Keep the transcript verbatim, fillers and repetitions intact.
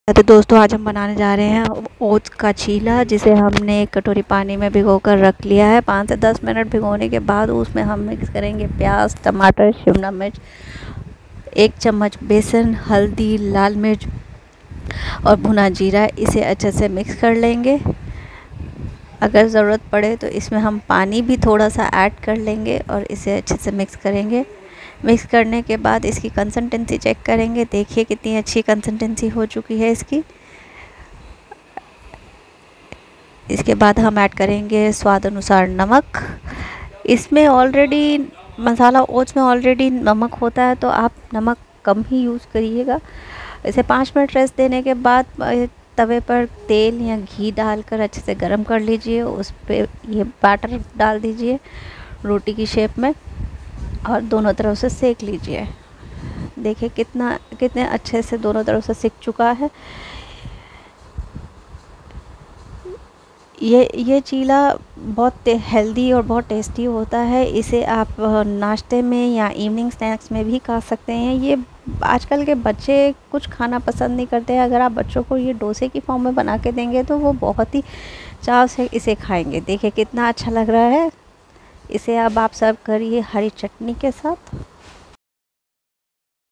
तो दोस्तों आज हम बनाने जा रहे हैं ओट्स का चीला, जिसे हमने एक कटोरी पानी में भिगोकर रख लिया है। पाँच से दस मिनट भिगोने के बाद उसमें हम मिक्स करेंगे प्याज, टमाटर, शिमला मिर्च, एक चम्मच बेसन, हल्दी, लाल मिर्च और भुना जीरा। इसे अच्छे से मिक्स कर लेंगे। अगर ज़रूरत पड़े तो इसमें हम पानी भी थोड़ा सा ऐड कर लेंगे और इसे अच्छे से मिक्स करेंगे। मिक्स करने के बाद इसकी कंसिस्टेंसी चेक करेंगे। देखिए कितनी अच्छी कंसिस्टेंसी हो चुकी है इसकी। इसके बाद हम ऐड करेंगे स्वाद अनुसार नमक। इसमें ऑलरेडी मसाला ओट्स में ऑलरेडी नमक होता है, तो आप नमक कम ही यूज़ करिएगा। इसे पाँच मिनट रेस्ट देने के बाद तवे पर तेल या घी डालकर अच्छे से गरम कर लीजिए। उस पर ये बैटर डाल दीजिए रोटी की शेप में और दोनों तरफ से सेक लीजिए। देखिए कितना कितने अच्छे से दोनों तरफ से सिक चुका है। ये ये चीला बहुत हेल्दी और बहुत टेस्टी होता है। इसे आप नाश्ते में या इवनिंग स्नैक्स में भी खा सकते हैं। ये आजकल के बच्चे कुछ खाना पसंद नहीं करते हैं। अगर आप बच्चों को ये डोसे की फॉर्म में बना के देंगे तो वो बहुत ही चाव से इसे खाएंगे। देखिए कितना अच्छा लग रहा है। इसे अब आप सर्व करिए हरी चटनी के साथ।